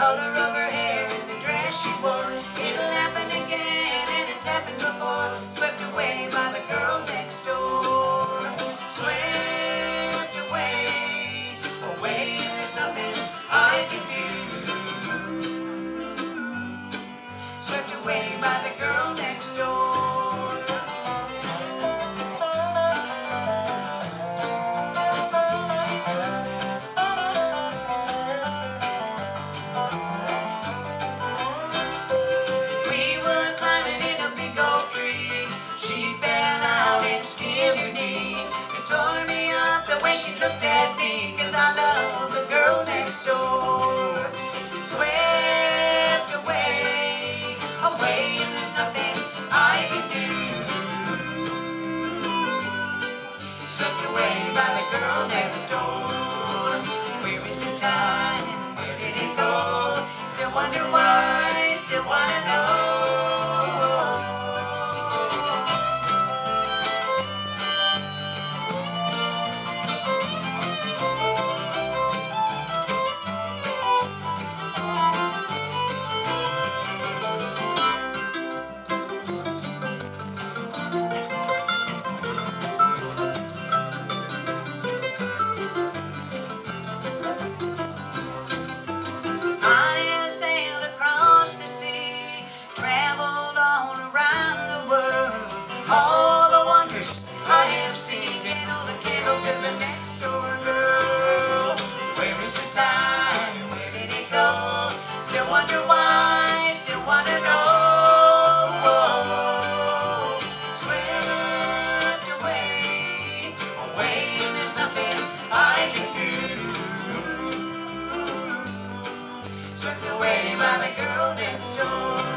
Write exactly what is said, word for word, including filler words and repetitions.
color of her hair and the dress she wore. It'll happen again, and it's happened before. Swept away by the girl next door. Swept away, away, there's nothing I can do. Swept away by the girl next door. We were climbing in a big oak tree. She fell out and skinned her knee. It tore me up the way she looked at me, 'cause I love the girl next door. Swept away, away, and there's nothing I can do. Swept away by the girl next door. Where is the time? Where did it go? Still wonder why, still wanna know. All the wonders I have seen, and all the candles in the next door girl. Where is the time? Where did it go? Still wonder why, still wanna know. Swept away, away, and there's nothing I can do. Swept away by the girl next door.